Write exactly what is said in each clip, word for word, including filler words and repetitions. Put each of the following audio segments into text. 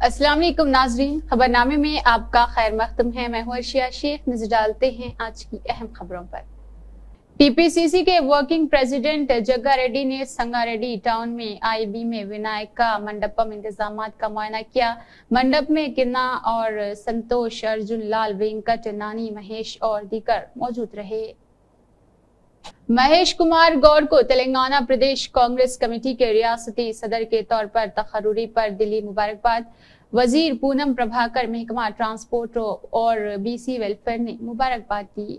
अस्सलाम वालेकुम नाजरीन, खबरनामे में आपका खैर मख्तम है। मैं हूं अर्शिया शेख। नजर डालते हैं आज की अहम खबरों पर। टीपीसीसी के वर्किंग प्रेसिडेंट जग्गा रेड्डी ने संगारेड्डी टाउन में आईबी में विनायका मंडपम इंतजाम का मुआयना किया। मंडप में किन्ना और संतोष, अर्जुन लाल, वेंकट, नानी, महेश और दीगर मौजूद रहे। महेश कुमार गौर को तेलंगाना प्रदेश कांग्रेस कमेटी के रियासती सदर के तौर पर तकर्रुरी पर दिली मुबारकबाद। वजीर पूनम प्रभाकर, महकमा ट्रांसपोर्ट और बीसी वेलफेयर ने मुबारकबाद दी।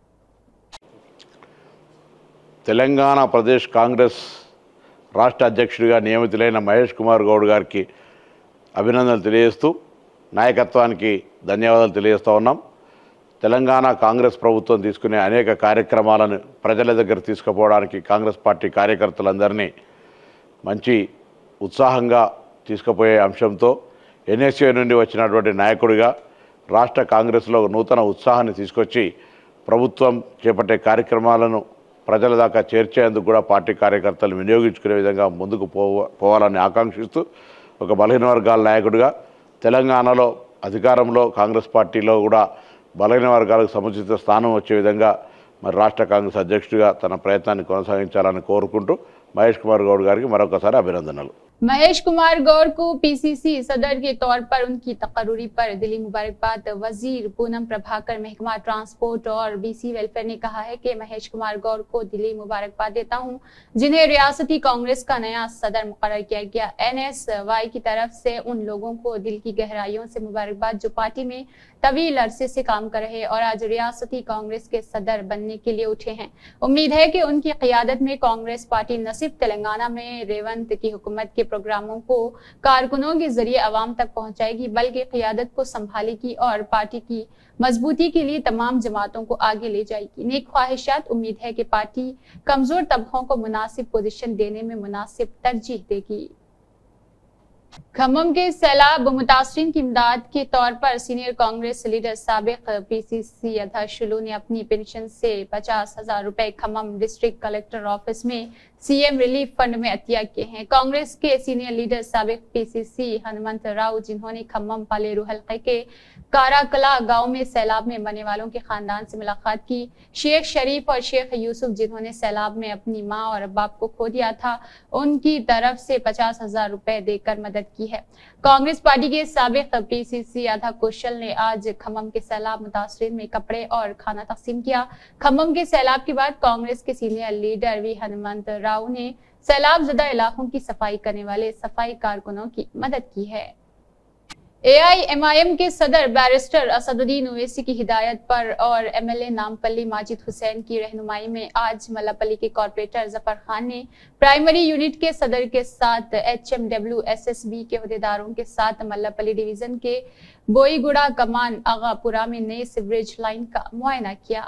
తెలంగాణ ప్రదేశ్ కాంగ్రెస్ రాష్ట్ర అధ్యక్షుడిగా నియమితులైన మహేష్ కుమార్ గౌడ్ గారికి అభినందనలు తెలియజేస్తూ నాయకత్వానికి ధన్యవాదాలు తెలియజేస్తూ ఉన్నాం. తెలంగాణ కాంగ్రెస్ ప్రభుత్వం తీసుకునే అనేక కార్యక్రమాలను ప్రజల దగ్గర తీసుకుపోవడానికి కాంగ్రెస్ పార్టీ కార్యకర్తలందరినీ మంచి ఉత్సాహంగా తీసుకుపోయే అంశంతో ఎన్ఎస్యూ నుండి వచ్చినటువంటి నాయకుడిగా రాష్ట్ర కాంగ్రెస్లో నూతన ఉత్సాహాన్ని తీసుకొచ్చి ప్రభుత్వం చేపట్టే కార్యక్రమాలను ప్రజల దాకా చేర్చేందుకు కూడా పార్టీ కార్యకర్తలు వినియోగించుకునే విధంగా ముందుకు పోవాలని ఆకాంక్షిస్తూ ఒక బలహీన వర్గాల నాయకుడిగా తెలంగాణలో అధికారంలో కాంగ్రెస్ పార్టీలో కూడా బలహీన వర్గాలకు సముచిత స్థానం వచ్చే విధంగా మరి రాష్ట్ర కాంగ్రెస్ అధ్యక్షుడిగా తన ప్రయత్నాన్ని కొనసాగించాలని కోరుకుంటూ మహేష్ కుమార్ గౌడ్ గారికి మరొకసారి అభినందనలు. महेश कुमार गौर को पीसीसी सदर के तौर पर उनकी तकर्रुरी पर दिली मुबारकबाद। वजीर पूनम प्रभाकर, महकमा ट्रांसपोर्ट और बीसी वेलफेयर ने कहा है कि महेश कुमार गौर को दिली मुबारकबाद देता हूं, जिन्हें रियासती कांग्रेस का नया सदर मुकर्रर किया गया। एनएसवाई की तरफ से उन लोगों को दिल की गहराइयों से मुबारकबाद जो पार्टी में तवील अरसे से काम कर रहे और आज रियासती कांग्रेस के सदर बनने के लिए उठे हैं। उम्मीद है कि उनकी क़ियादत में कांग्रेस पार्टी न सिर्फ तेलंगाना में रेवंत की हुकूमत के प्रोग्रामों को कारकुनों के जरिए अवाम तक पहुंचाएगी, बल्कि क़ियादत को संभालेगी और पार्टी की मजबूती के लिए तमाम जमातों को आगे ले जाएगी। नेक ख्वाहिशात। उम्मीद है कि पार्टी कमजोर तबकों को मुनासिब पोजीशन देने में मुनासिब तरजीह देगी। खम्मम के सैलाब मुतासरीन की इमदाद के तौर पर सीनियर कांग्रेस लीडर साबिक पीसीसी अध्यक्ष शुलू ने अपनी पेंशन से पचास हजार रुपए खम्मम डिस्ट्रिक्ट कलेक्टर ऑफिस में सीएम रिलीफ फंड में अतिया किए हैं। कांग्रेस के सीनियर लीडर साबिक पीसीसी हनुमंत राव, जिन्होंने खम्मम पालेरू हल्के के काराकला गांव में सैलाब में मरने वालों के खानदान से मुलाकात की। शेख शरीफ और शेख यूसुफ, जिन्होंने सैलाब में अपनी मां और बाप को खो दिया था, उनकी तरफ से पचास हजार रुपए देकर मदद की है। कांग्रेस पार्टी के साबिक पीसीसी अध्यक्ष कौशल ने आज खम्मम के सैलाब मुतासरीन में कपड़े और खाना तकसीम किया। खम्मम के सैलाब के बाद कांग्रेस के senior leader V Hanumanth Rao ने सैलाब ज़दा इलाकों की सफाई करने वाले सफाई कारकुनों की मदद की है। एआईएमआईएम के सदर बैरिस्टर असदुद्दीन ओवैसी की हिदायत पर और एमएलए नामपल्ली माजिद हुसैन की रहनुमाई में आज मल्लापल्ली के कॉर्पोरेटर जफर खान ने प्राइमरी यूनिट के सदर के साथ एचएमडब्ल्यू एसएसबी के अहदेदारों के साथ मल्लापल्ली डिवीजन के बोईगुड़ा कमान आगापुरा में नए सीवरेज लाइन का मुआयना किया।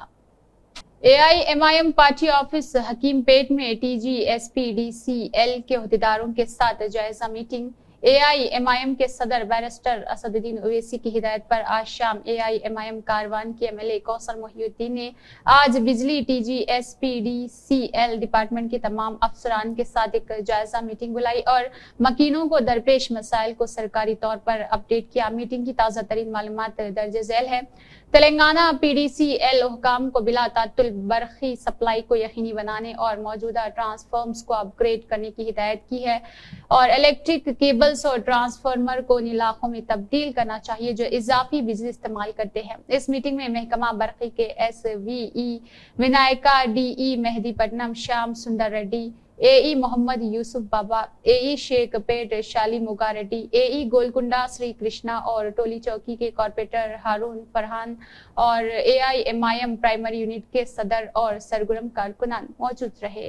AIMIM party office Hakimpet में टीजीएसपीडीसीएल के अहदेदारों के साथ जायजा मीटिंग। एआईएमआईएम के सदर बैरिस्टर असदुद्दीन ओवैसी की हिदायत पर आज शाम एआईएमआईएम कारवान के एमएलए कौसर मोहिउद्दीन ने आज बिजली टीजीएसपीडीसीएल डिपार्टमेंट के तमाम अफसरान के साथ एक जायजा मीटिंग बुलाई और मकीनों को दरपेश मसाइल को सरकारी तौर पर अपडेट किया। मीटिंग की ताज़ा तरीन मालूमात दर्ज झैल है। तेलंगाना पीडीसीएल हुकाम को बिला तातुल बरखी सप्लाई को यकीनी बनाने और मौजूदा ट्रांसफॉर्मर्स को अपग्रेड करने की हिदायत की है और इलेक्ट्रिक केबल्स और ट्रांसफार्मर को उन इलाकों में तब्दील करना चाहिए जो इजाफी बिजली इस्तेमाल करते हैं। इस मीटिंग में महकमा बरखी के S V E Vinayaka, DE Mehdipatnam Shyam Sundar Reddy, एई मोहम्मद यूसुफ बाबा, एई शेख पेट शाली मुगा रेड्डी, एई गोलकुंडा श्री कृष्णा और टोली चौकी के कॉर्पोरेटर हारून फरहान और एआईएमआईएम प्राइमरी यूनिट के सदर और सरगर्म कारकुनान मौजूद रहे।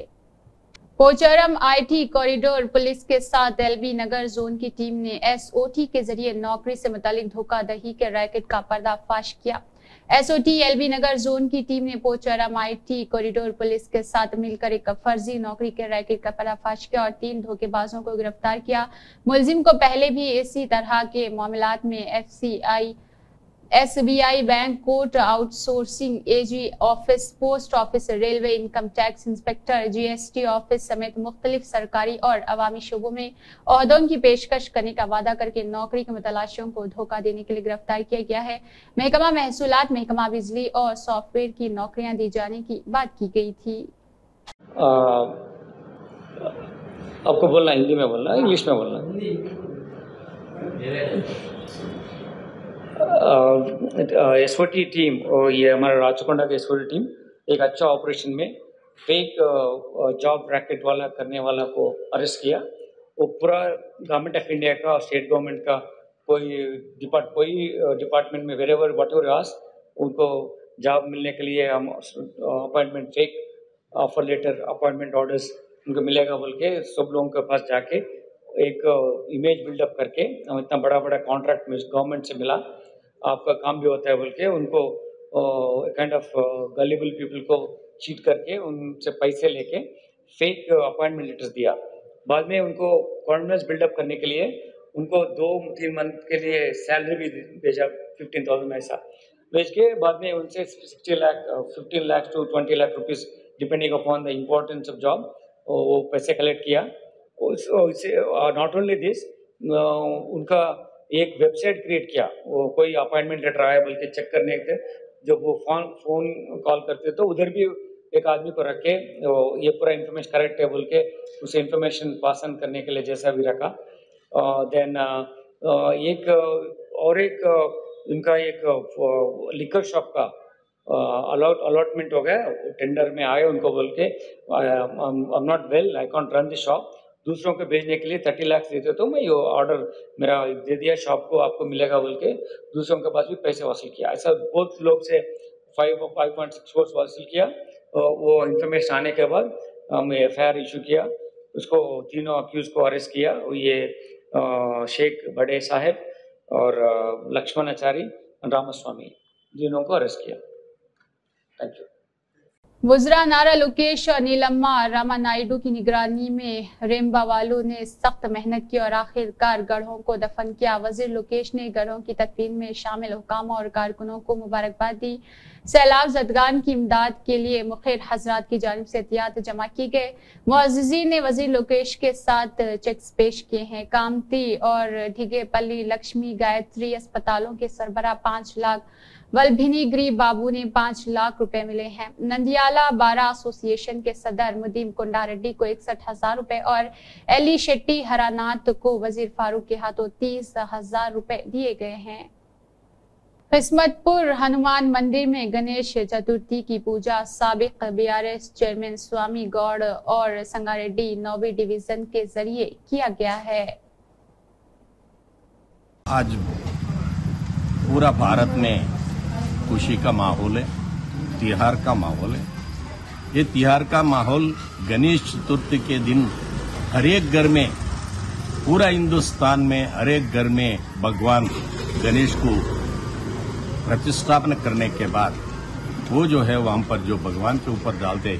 पोचारम आईटी कॉरिडोर पुलिस के साथ एलबी नगर जोन की टीम ने एसओटी के जरिए नौकरी से मुतालिक धोखाधड़ी के रैकेट का पर्दाफाश किया। एसओटी एलबी नगर जोन की टीम ने पोचारम आईटी कॉरिडोर पुलिस के साथ मिलकर एक फर्जी नौकरी के रैकेट का पर्दाफाश किया और तीन धोखेबाजों को गिरफ्तार किया। मुलजिम को पहले भी इसी तरह के मामलात में FCI SBI bank, court, outsourcing AG office, post office, railway, income tax inspector, GST office समेत मुख्तलिफ सरकारी और अवामी शोबों में ओहदों की पेशकश करने का वादा करके नौकरी के मुतलाशियों को धोखा देने के लिए गिरफ्तार किया गया है। महकमा महसूलात, महकमा बिजली और सॉफ्टवेयर की नौकरियां दी जाने की बात की गई थी। आ, आपको बोलना हिंदी में बोलना है, इंग्लिश में बोलना है? एसओटी टीम, ये हमारा राचकोंडा का एसओटी टीम एक अच्छा ऑपरेशन में फेक जॉब ब्रैकेट वाला करने वाला को अरेस्ट किया। वो पूरा गवर्नमेंट ऑफ इंडिया का, स्टेट गवर्नमेंट का कोई डिपार्ट कोई डिपार्टमेंट में wherever whatever as उनको जॉब मिलने के लिए हम appointment, fake offer letter, appointment orders उनको मिलेगा बोल के सब लोगों के पास जाके एक इमेज बिल्डअप करके हम इतना बड़ा बड़ा कॉन्ट्रैक्ट में गवर्नमेंट से मिला, आपका काम भी होता है बोल के उनको काइंड ऑफ गलिबल पीपल को चीट करके उनसे पैसे लेके फेक अपॉइंटमेंट लेटर्स दिया। बाद में उनको कॉन्फिडेंस बिल्डअप करने के लिए उनको दो तीन मंथ के लिए सैलरी भी भेजा, फिफ्टीन थाउजेंड ऐसा भेज के बाद में उनसे sixty lakh fifteen lakh to twenty lakh rupees depending upon the importance of job वो पैसे कलेक्ट किया। नॉट ओनली दिस, उनका एक वेबसाइट क्रिएट किया, वो कोई अपॉइंटमेंट लेटर आया बोल के चेक करने के, जब वो फोन फोन कॉल करते तो उधर भी एक आदमी को रख के ये पूरा इन्फॉर्मेशन करेक्ट है बोल के उसे इन्फॉर्मेशन पास ऑन करने के लिए जैसा भी रखा। देन एक और एक उनका एक लिकर शॉप का अलॉट अलॉटमेंट हो गया, टेंडर में आए उनको बोल के I am not well, I can't run the shop, दूसरों को भेजने के लिए थर्टी लाख देते तो मैं ये ऑर्डर मेरा दे दिया शॉप को, आपको मिलेगा बोल के दूसरों के पास भी पैसे वसूल किया। ऐसा बहुत लोग से five five point six four वसूल किया। वो इन्फॉर्मेशन आने के बाद हमने एफ आई आर इशू किया, उसको तीनों अक्यूज को अरेस्ट किया। ये शेख बड़े साहब और लक्ष्मण आचारी रामास्वामी तीनों को अरेस्ट किया। Thank you. वुज़रा नारा लोकेश और नीलम्मा रामा नायडू की निगरानी में रेम्बावालों ने सख्त मेहनत की और आखिरकार गढ़ों को दफन किया। वजीर लोकेश ने गढ़ों की तदफीन में शामिल हुकाम और कारकुनों को मुबारकबाद दी। सैलाब ज़दगान की इमदाद के लिए मुखिर हजरात की जानिब से एहतियात जमा की गए। मुअज़्ज़िज़ीन ने वजीर लोकेश के साथ चेक्स पेश किए हैं। कामती और ढिगेपल्ली लक्ष्मी गायत्री अस्पतालों के सरबराह पाँच लाख, वल्भिनीगिरी बाबू ने पाँच लाख रुपए मिले हैं। नंदियाला बारा एसोसिएशन के सदर मुदीम कुंडा रेड्डी को इकसठ हजार रुपए और एली शेट्टी हरानाथ को वजीर फारूक के हाथों तीस हजार रुपए दिए गए हैं। किस्मतपुर हनुमान मंदिर में गणेश चतुर्थी की पूजा साबिक बीआरएस चेयरमैन स्वामी गौड़ और संगारेड्डी नौवीं डिवीजन के जरिए किया गया है। आज पूरा भारत में खुशी का माहौल है, तिहार का माहौल है। ये तिहार का माहौल गणेश चतुर्थी के दिन हर एक घर में, पूरा हिंदुस्तान में हर एक घर में भगवान गणेश को प्रतिष्ठापन करने के बाद वो जो है वहां पर जो भगवान के ऊपर डालते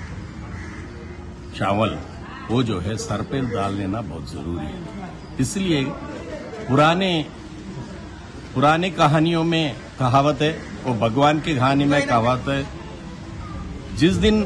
चावल, वो जो है सर पे डाल लेना बहुत जरूरी है। इसलिए पुराने पुरानी कहानियों में कहावत है, वो भगवान की कहानी में कहावत है, जिस दिन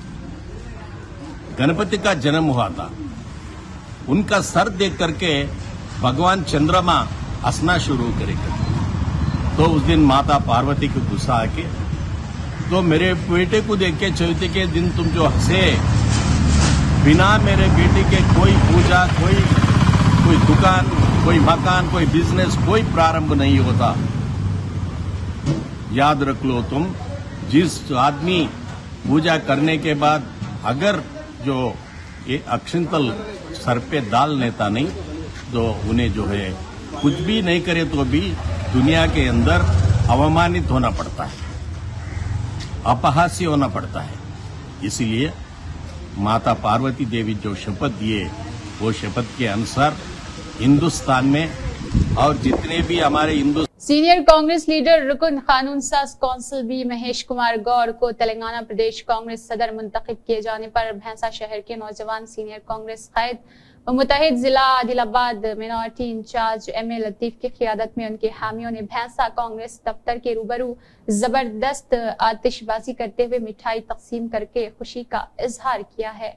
गणपति का जन्म हुआ था उनका सर देख करके भगवान चंद्रमा हंसना शुरू करेगा। तो उस दिन माता पार्वती को गुस्सा आके, तो मेरे बेटे को देख के चौथी के दिन तुम जो हंसे, बिना मेरे बेटे के कोई पूजा, कोई कोई दुकान, कोई मकान, कोई बिजनेस, कोई प्रारंभ नहीं होता। याद रख लो तुम, जिस आदमी पूजा करने के बाद अगर जो ये अक्षिंतल सर पे डाल लेता नहीं, तो उन्हें जो है कुछ भी नहीं करे तो भी दुनिया के अंदर अवमानित होना पड़ता है, अपहास्य होना पड़ता है। इसलिए माता पार्वती देवी जो शपथ दिए, वो शपथ के अनुसार हिंदुस्तान में और जितने भी हमारे हिंदू सीनियर कांग्रेस लीडर रुकन कानून साज कौंसिल बी महेश कुमार गौड़ को तेलंगाना प्रदेश कांग्रेस सदर मुंतखब किए जाने पर भैंसा शहर के नौजवान सीनियर कांग्रेस कायद और मुतहिद जिला Adilabad minority incharge M A Latif की क़ियादत में उनके हामियों ने भैंसा कांग्रेस दफ्तर के रूबरू जबरदस्त आतिशबाजी करते हुए मिठाई तकसीम करके खुशी का इजहार किया है।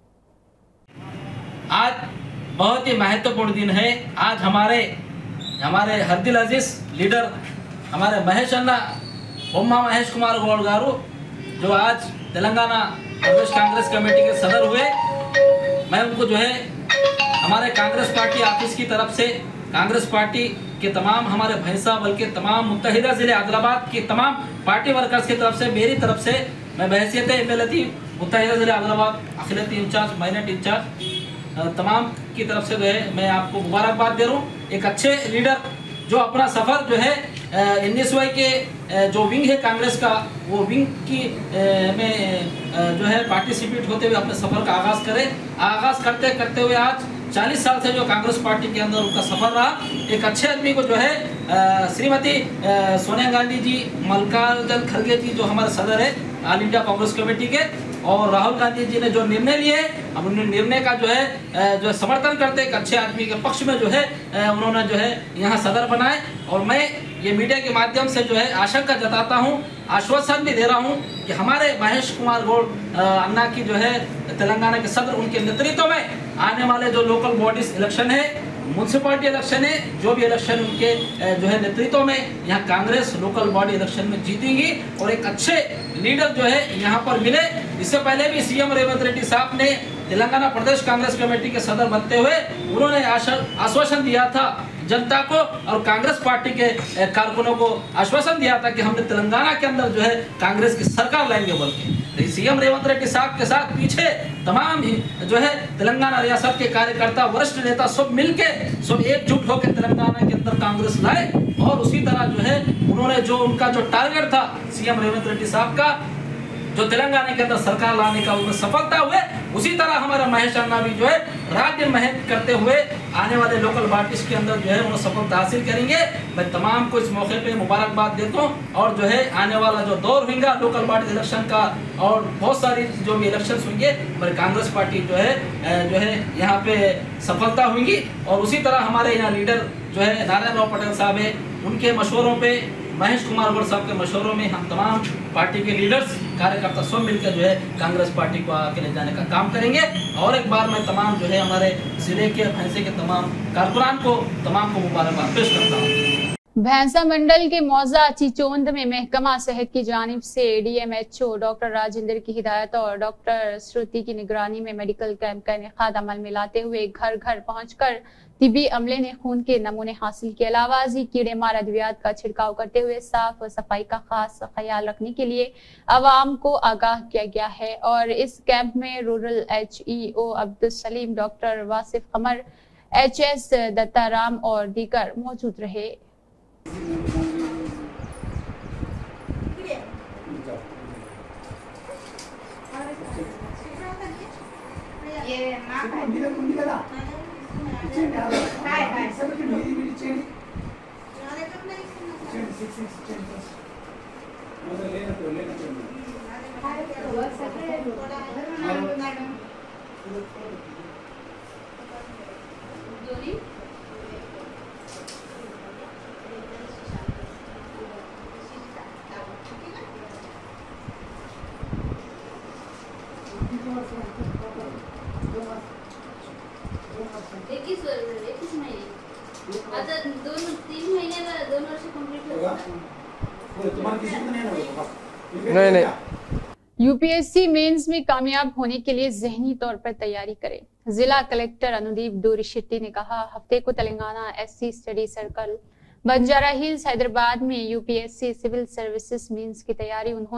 आज बहुत ही महत्वपूर्ण दिन है। आज हमारे हमारे हरदिल अजीज लीडर हमारे महेश अन्ना बोम्मा महेश कुमार गौड़ गारू जो आज तेलंगाना प्रदेश कांग्रेस कमेटी के सदर हुए, मैं उनको जो है हमारे कांग्रेस पार्टी ऑफिस की तरफ से कांग्रेस पार्टी के तमाम हमारे भैंसा बल्कि तमाम मुत्तहिदा जिले आदिलाबाद की तमाम पार्टी वर्कर्स की तरफ से मेरी तरफ से मैं बहैसियत एम ए लतीफ मुत्तहिदा जिले आदिलाबाद अखिलती इंचार्ज माइनॉरिटी इंचार्ज तमाम की तरफ से जो है मैं आपको मुबारकबाद दे रहा हूँ। एक अच्छे लीडर जो अपना सफ़र जो है एन एस वाई के जो विंग है कांग्रेस का, वो विंग की में जो है पार्टिसिपेट होते हुए अपने सफ़र का आगाज़ करे। आगाज़ करते करते हुए आज चालीस साल से जो कांग्रेस पार्टी के अंदर उनका सफ़र रहा, एक अच्छे आदमी को जो है श्रीमती सोनिया गांधी जी, मल्लिकार्जुन खड़गे जी जो हमारे सदर है ऑल इंडिया कांग्रेस कमेटी के, और राहुल गांधी जी ने जो निर्णय लिए, हम उन निर्णय का जो है जो समर्थन करते एक अच्छे आदमी के पक्ष में जो है उन्होंने जो है यहाँ सदर बनाए। और मैं ये मीडिया के माध्यम से जो है आशंका जताता हूँ, आश्वासन भी दे रहा हूँ कि हमारे महेश कुमार गौड़ अन्ना की जो है तेलंगाना के सदर, उनके नेतृत्व में आने वाले जो लोकल बॉडीज इलेक्शन है, म्यूनसिपालिटी इलेक्शन है, जो भी इलेक्शन उनके जो है नेतृत्व में यहाँ कांग्रेस लोकल बॉडी इलेक्शन में जीतेंगी और एक अच्छे लीडर जो है यहाँ पर मिले। इससे पहले भी सीएम रेवंत रेड्डी साहब ने तेलंगाना प्रदेश कांग्रेस कमेटी के सदर बनते हुए उन्होंने आश्वासन दिया था जनता को और कांग्रेस पार्टी के कारकुनों को आश्वासन दिया था कि हमने तेलंगाना के अंदर जो है कांग्रेस की सरकार लाएंगे बोल के। सीएम रेवंत रेड्डी साहब के साथ पीछे तमाम जो है तेलंगाना रियासत के कार्यकर्ता, वरिष्ठ नेता सब मिलके सब एकजुट होकर तेलंगाना के अंदर कांग्रेस लाए और उसी तरह जो है उन्होंने जो उनका जो टारगेट था सीएम रेवंत रेड्डी साहब का जो तेलंगाना के अंदर सरकार लाने का उनमें सफलता हुए, उसी तरह हमारा महेश अन्ना भी जो है राज्य मेहनत करते हुए आने वाले लोकल पार्टीज के अंदर जो है उन्हें सफलता हासिल करेंगे। मैं तमाम को इस मौके पे मुबारकबाद देता हूँ और जो है आने वाला जो दौर होगा लोकल पार्टी इलेक्शन का और बहुत सारी जो भी इलेक्शन होंगे हमारी कांग्रेस पार्टी जो है जो है यहाँ पे सफलता होंगी। और उसी तरह हमारे यहाँ लीडर जो है नारायण राव पटेल साहब है, उनके मशवरों पे, महेश कुमार गौड़ साहब के मशवरों में हम तमाम पार्टी के लीडर्स कार्यकर्ता सब मिलकर जो है कांग्रेस पार्टी को आगे ले जाने का काम करेंगे। और एक बार मैं तमाम जो है हमारे जिले के भैंसे के तमाम कारकुनान को तमाम को मुबारकबाद पेश करता हूँ। भैंसा मंडल के मौजा चिचोंद में महकमा सेहत की जानिब से डीएमएचओ डॉक्टर राजेंद्र की हिदायत और डॉक्टर श्रुति की निगरानी में मेडिकल कैंप का इनेकाद अमल में लाते हुए घर घर पहुंचकर तिबी अमले ने खून के नमूने हासिल के अलावा कीड़े मार अद्वियात का छिड़काव करते हुए साफ सफाई का खास ख्याल रखने के लिए आवाम को आगाह किया गया है। और इस कैंप में rural H E O Abdul Salim, doctor Wasif Qamar, H S Dattaram और दीगर मौजूद रहे। नहीं नहीं यूपीएससी मेंस में कामयाब होने के लिए जहनी तौर पर तैयारी करें। जिला कलेक्टर अनुदीप दूरीशेट्टी ने कहा, हफ्ते को Telangana SC study circle Banjara Hills Hyderabad में यूपीएससी सिविल सर्विसेज मेंस की तैयारी उन्होंने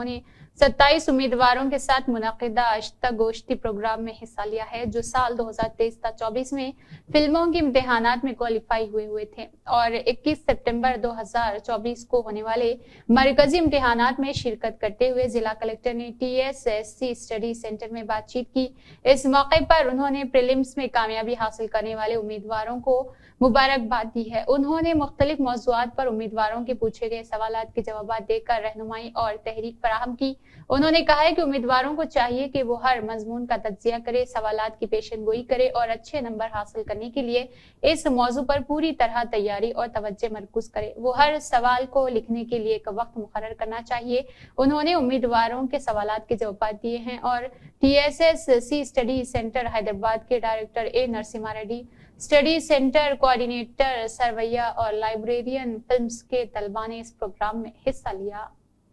सत्ताईस उम्मीदवारों के साथ मुनक़िदा अश्ता गोश्ती प्रोग्राम में हिस्सा लिया है, जो साल दो हज़ार तेईस ता चौबीस में फिल्मों के इम्तिहानात में क्वालिफाई हुए हुए थे और इक्कीस सितंबर दो हज़ार चौबीस को होने वाले मरकजी इम्तिहानात में शिरकत करते हुए जिला कलेक्टर ने T S S C study centre में बातचीत की। इस मौके पर उन्होंने प्रीलिम्स में कामयाबी हासिल करने वाले उम्मीदवारों को मुबारकबाद दी है। उन्होंने मुख्तलिफ मौज़ूआत पर उम्मीदवारों के पूछे गए सवालात के जवाब देकर रहनुमाई और तहरीक फराहम की। उन्होंने कहा है कि उम्मीदवारों को चाहिए कि वो हर मजमून का तज्जिया करे, सवालात की पेशनगोई करे और अच्छे नंबर हासिल करने के लिए इस मौजू पर पूरी तरह तैयारी और तवज्जो मरकूज करे। वो हर सवाल को लिखने के लिए एक वक्त मुकर्रर करना चाहिए। उन्होंने उम्मीदवारों के सवालात के जवाब दिए हैं और T S S C study centre Hyderabad के director A Narasimha Reddy, study centre coordinator Sarvaiah और लाइब्रेरियन फिल्म्स के तलबा ने इस प्रोग्राम में हिस्सा लिया।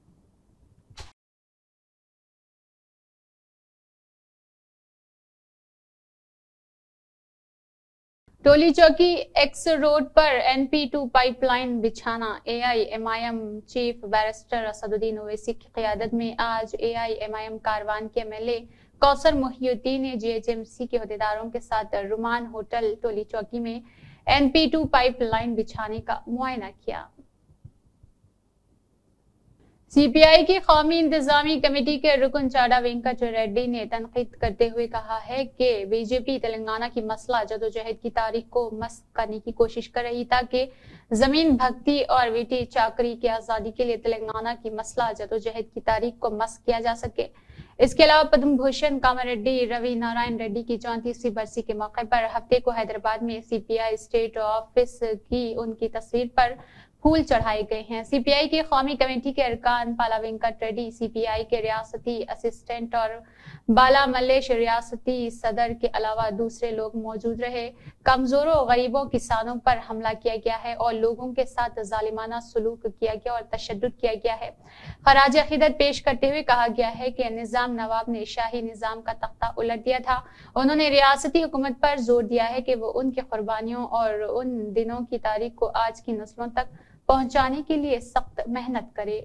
टोली चौकी एक्स रोड पर एन पी टू पाइपलाइन बिछाना। A I M I M chief barrister Asaduddin Owaisi की क़यादत में आज ए I M I M Karwan के M L A Kausar Mohiuddin ने जी एच एम सी के अहदेदारों के साथ रुमान होटल टोली चौकी में एन पी टू पाइपलाइन बिछाने का मुआयना किया। सी पी आई की कौमी इंतजामी कमेटी के रुकन चाडा वेंकट रेड्डी ने तनकीद करते हुए कहा है कि बीजेपी तेलंगाना की मसला जदोजहद की तारीख को मस्क करने की कोशिश कर रही ताकि जमीन भक्ति और बेटी चाकरी की आजादी के लिए तेलंगाना की मसला जदोजहद की तारीख को मस्क किया जा सके। इसके अलावा पद्म भूषण कामारेड्डी रवि नारायण रेड्डी की चौंतीसवीं बरसी के मौके पर हफ्ते को हैदराबाद में C P I state office की उनकी तस्वीर पर फूल चढ़ाए गए हैं। सी पी आई की कौमी कमेटी के अरकान Pala Venkat Reddy, C P I के रियासती असिस्टेंट और बाला मल्लेश रियासती सदर के अलावा दूसरे लोग मौजूद रहे। कमजोरों गरीबों किसानों पर हमला किया गया है और लोगों के साथ जालिमाना सलूक किया गया और तशद्दुद किया गया है। खराज अकीदत पेश करते हुए कहा गया है कि निजाम नवाब ने शाही निजाम का तख्ता उलट दिया था। उन्होंने रियासती हुकूमत पर जोर दिया है कि वो उनकी कुर्बानियों और उन दिनों की तारीख को आज की नस्लों तक पहुंचाने के लिए सख्त मेहनत करे।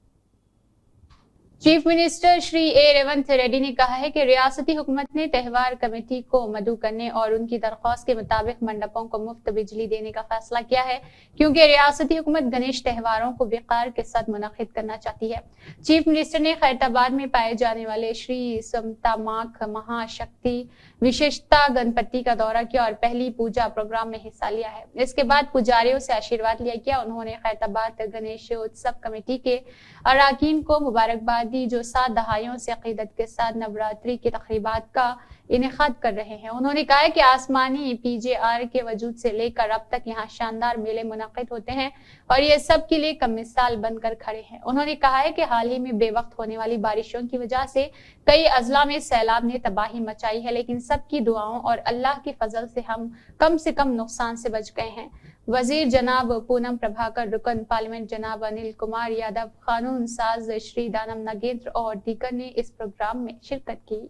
Chief minister Shri A Revanth Reddy ने कहा है कि रियासती हुकूमत ने त्यौहार कमेटी को मदऊ करने और उनकी दरख्वास्त के मुताबिक मंडपों को मुफ्त बिजली देने का फैसला किया है, क्योंकि रियासती हुकूमत गणेश त्यौहारों को विकार के साथ मुनक्किद करना चाहती है। चीफ मिनिस्टर ने खैरताबाद में पाए जाने वाले श्री समतामाख महाशक्ति विशेषता गणपति का दौरा किया और पहली पूजा प्रोग्राम में हिस्सा लिया है। इसके बाद पुजारियों से आशीर्वाद लिया गया। उन्होंने खैरताबाद गणेश उत्सव कमेटी के अरकान को मुबारकबाद दी, जो सात दहाइयों से अकीदत के साथ नवरात्रि की तकरीबात का इनेकाद कर रहे हैं। उन्होंने कहा कि आसमानी पी जे आर के वजूद से लेकर अब तक यहाँ शानदार मेले मुनक्किद होते हैं और ये सब के लिए कम मिसाल बनकर खड़े हैं। उन्होंने कहा है कि हाल ही में बेवक्त होने वाली बारिशों की वजह से कई अजला में सैलाब ने तबाही मचाई है, लेकिन सबकी दुआओं और अल्लाह के फजल से हम कम से कम नुकसान से बच गए हैं। वजीर जनाब पूनम प्रभाकर, रुकन पार्लियामेंट जनाब अनिल कुमार यादव, कानून साज श्री दानम नगेंद्र और दीगर ने इस प्रोग्राम में शिरकत की।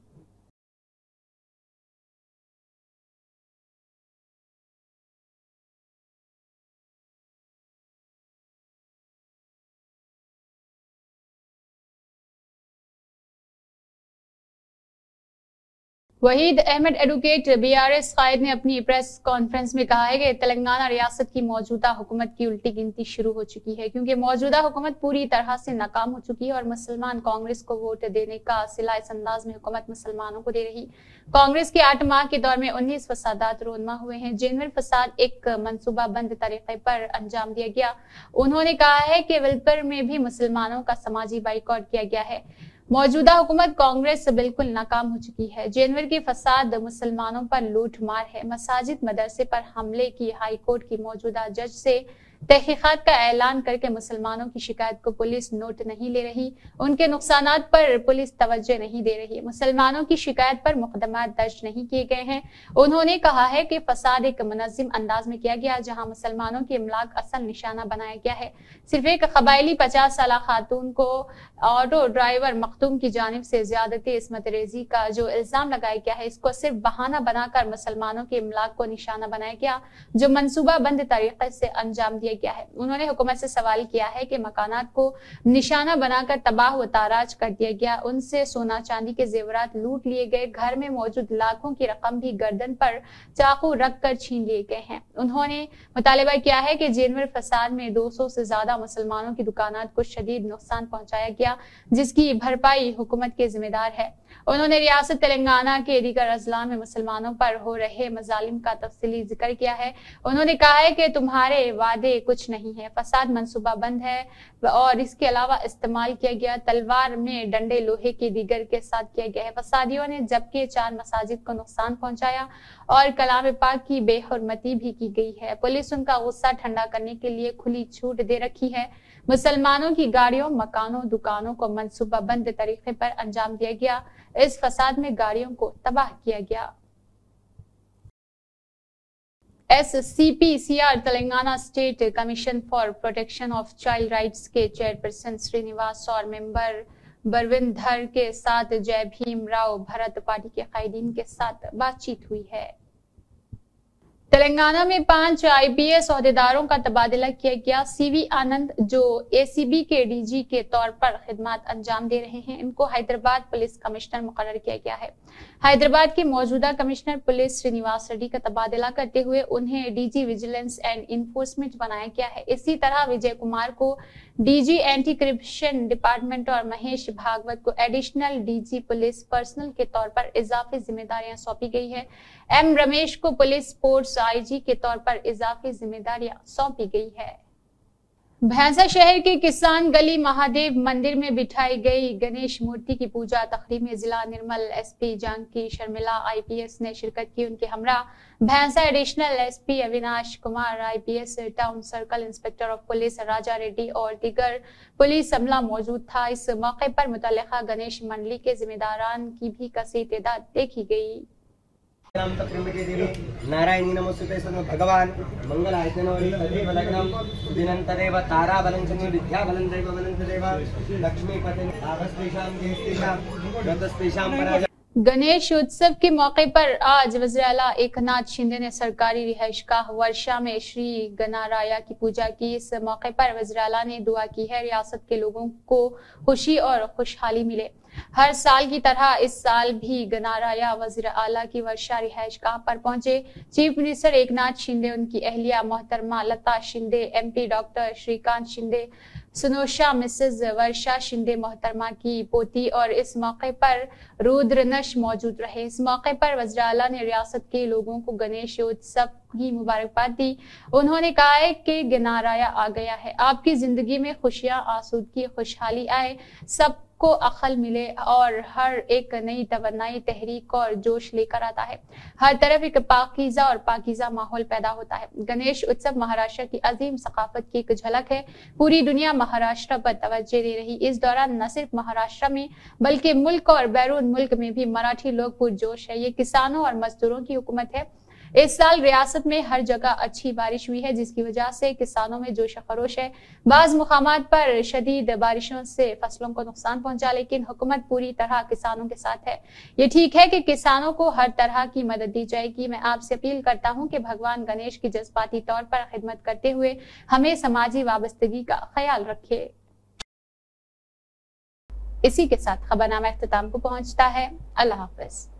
Waheed Ahmed advocate B R S कायद ने अपनी प्रेस कॉन्फ्रेंस में कहा है कि तेलंगाना रियासत की मौजूदा हुकूमत की उल्टी गिनती शुरू हो चुकी है, क्योंकि मौजूदा हुकूमत पूरी तरह से नाकाम हो चुकी है और मुसलमान कांग्रेस को वोट देने का सिला इस अंदाज में हुकूमत मुसलमानों को दे रही। कांग्रेस के आठ माह के दौर में उन्नीस फसादात रोनमा हुए हैं, जिनमें फसाद एक मनसूबा बंद तरीके पर अंजाम दिया गया। उन्होंने कहा है कि विलपर में भी मुसलमानों का समाजी बाइकआउट किया गया है। मौजूदा हुकूमत कांग्रेस बिल्कुल नाकाम हो चुकी है। जनवरी की फसाद मुसलमानों पर लूट मार है। मसाजिद मदरसे पर हमले की हाई कोर्ट की मौजूदा जज से तहकीकात का ऐलान करके मुसलमानों की शिकायत को पुलिस नोट नहीं ले रही, उनके नुकसानात पर पुलिस तवज्जो नहीं दे रही, मुसलमानों की शिकायत पर मुकदमा दर्ज नहीं किए गए हैं। उन्होंने कहा है कि फसाद एक मुनज़्ज़म अंदाज में किया गया, जहां मुसलमानों की इमलाक असल निशाना बनाया गया है। सिर्फ एक कबायली पचास साल खातून को ऑटो ड्राइवर मखदूम की जानिब से ज्यादती इस्मत रेजी का जो इल्जाम लगाया गया है, इसको सिर्फ बहाना बनाकर मुसलमानों के इमलाक को निशाना बनाया गया, जो मंसूबा बंद तरीके से अंजाम दिया गया है। उन्होंने हुकूमत से सवाल किया है कि मकानात को निशाना बनाकर तबाह व ताराज कर दिया गया, उनसे सोना चांदी के जेवरात लूट लिए गए, घर में मौजूद लाखों की रकम भी गर्दन पर चाकू रख कर छीन लिए गए हैं। उन्होंने मुतालिबा किया है कि जेनवर फसाद में दो सौ से ज्यादा मुसलमानों की दुकानात को शदीद नुकसान पहुंचाया गया, जिसकी भरपाई हुकूमत के जिम्मेदार है। उन्होंने रियासत तेलंगाना के दीगर अजला में मुसलमानों पर हो रहे मजालिम का तफसीली जिक्र किया है। उन्होंने कहा है कि तुम्हारे वादे कुछ नहीं है, फसाद मंसूबा बंद है और इसके अलावा इस्तेमाल किया गया तलवार में डंडे लोहे के दीगर के साथ किया गया है। फसादियों ने जबकि चार मसाजिद को नुकसान पहुंचाया और कलाम पाक की बेहुरमती भी की गई है। पुलिस उनका गुस्सा ठंडा करने के लिए खुली छूट दे रखी है। मुसलमानों की गाड़ियों, मकानों, दुकानों को मंसूबा बंद तरीके पर अंजाम दिया गया। इस फसाद में गाड़ियों को तबाह किया गया। S C P C R Telangana state commission for protection of child rights के चेयरपर्सन श्रीनिवास और मेंबर बरविंदर के साथ जय भीम राव भरत पार्टी के कायदीन के साथ बातचीत हुई है। तेलंगाना में पांच आई पी एस ओहदेदारों का तबादला किया गया। सीवी आनंद, जो ए सी बी के डी जी के तौर पर खिदमत अंजाम दे रहे हैं, इनको हैदराबाद पुलिस कमिश्नर मुकर्रर किया गया है। हैदराबाद के मौजूदा कमिश्नर पुलिस श्रीनिवास रेड्डी का तबादला करते हुए उन्हें D G vigilance and enforcement बनाया गया है। इसी तरह विजय कुमार को D G anti corruption department और महेश भागवत को additional D G police personnel के तौर पर इजाफी जिम्मेदारियां सौंपी गई है। एम रमेश को पुलिस स्पोर्ट्स आई जी के तौर पर इजाफी जिम्मेदारियां सौंपी गई है। भैंसा शहर के किसान गली महादेव मंदिर में बिठाई गई गणेश मूर्ति की पूजा तकरीब में जिला Nirmal S P Janaki Sharmila I P S ने शिरकत की। उनके हमरा Bhainsa additional S P Avinash Kumar, I P S town circle inspector of police Raja Reddy और दीगर पुलिस अमला मौजूद था। इस मौके पर मुतल्लिका गणेश मंडली के जिम्मेदारान की भी कसीर तादाद देखी गई। नारायणी नमोस्तुते भगवान मंगलायतनोरि तदेव लग्नं दिनंतरेव ताराबलं च विद्याबलं दैव बलं देव लक्ष्मीपते आभस्तेषां देहस्तेषां गतस्तेषां पराजय। गणेश उत्सव के मौके पर आज वज़ीर आला एकनाथ शिंदे ने सरकारी रिहाइशगाह वर्षा में श्री गणराया की पूजा की। इस मौके पर वज़ीर आला ने दुआ की है रियासत के लोगों को खुशी और खुशहाली मिले। हर साल की तरह इस साल भी गणराया वज़ीर आला की वर्षा रिहाइशगाह पर पहुंचे। चीफ मिनिस्टर एकनाथ शिंदे, उनकी अहलिया मोहतरमा Lata Shinde, M P doctor Srikanth Shinde, सुनोशा मिसेज वर्षा शिंदे मोहतरमा की पोती और इस मौके पर रुद्रनश मौजूद रहे। इस मौके पर वज़ीर आला ने रियासत के लोगों को गणेश उत्सव की मुबारकबाद दी। उन्होंने कहा है कि गणराया आ गया है, आपकी जिंदगी में खुशियां, आसूदगी, खुशहाली आए, सब को अकल मिले और हर एक नई तवन्नाई, तहरीक और जोश लेकर आता है। हर तरफ एक पाकीज़ा और पाकीज़ा माहौल पैदा होता है। गणेश उत्सव महाराष्ट्र की अजीम सकाफत की एक झलक है। पूरी दुनिया महाराष्ट्र पर तवज्जो दे रही। इस दौरान न सिर्फ महाराष्ट्र में बल्कि मुल्क और बैरून मुल्क में भी मराठी लोग पुरजोश है। ये किसानों और मजदूरों की हुकूमत है। इस साल रियासत में हर जगह अच्छी बारिश हुई है, जिसकी वजह से किसानों में जोश खरोश है। बाज मुकामात पर शदीद बारिशों से फसलों को नुकसान पहुंचा, लेकिन हुकूमत पूरी तरह किसानों के साथ है। ये ठीक है कि किसानों को हर तरह की मदद दी जाएगी। मैं आपसे अपील करता हूं कि भगवान गणेश की जज्बाती तौर पर खिदमत करते हुए हमें समाजी वाबस्तगी का ख्याल रखे। इसी के साथ खबरनामा इख्तिताम को पहुंचता है। अल्लाह हाफिज।